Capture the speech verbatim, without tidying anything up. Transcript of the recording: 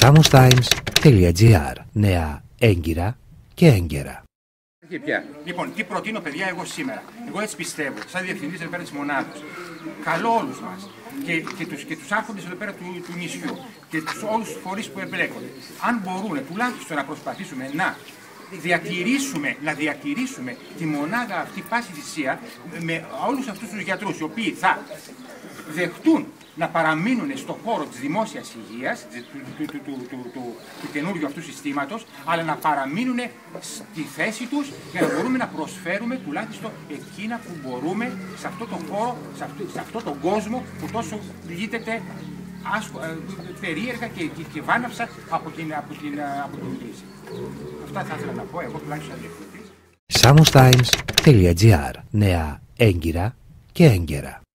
samos-times.gr. Νέα έγκυρα και έγκαιρα. Λοιπόν, τι προτείνω, παιδιά, εγώ σήμερα. Εγώ έτσι πιστεύω, σαν διευθυντής εδώ πέρα της μονάδας. Καλώ όλους μας και, και τους, και τους άρχοντες εδώ πέρα του, του νησιού και τους, όλους τους φορείς που εμπλέκονται. Αν μπορούν τουλάχιστον να προσπαθήσουμε να διατηρήσουμε, να διατηρήσουμε τη μονάδα αυτή πάση θυσία με όλους αυτούς τους γιατρούς οι οποίοι θα δεχτούν να παραμείνουν στον χώρο της δημόσιας υγείας, του, του, του, του, του, του, του καινούριου αυτού συστήματος, αλλά να παραμείνουν στη θέση τους για να μπορούμε να προσφέρουμε τουλάχιστον εκείνα που μπορούμε σε αυτό τον χώρο, σε αυτό, σε αυτό τον κόσμο που τόσο πλήττεται άσκο, περίεργα και, και, και βάναυσα από την, από την, από την κρίση. Αυτά θα ήθελα να πω εγώ τουλάχιστον σαν διευθυντής. samos-times.gr. Νέα έγκυρα και έγκαιρα.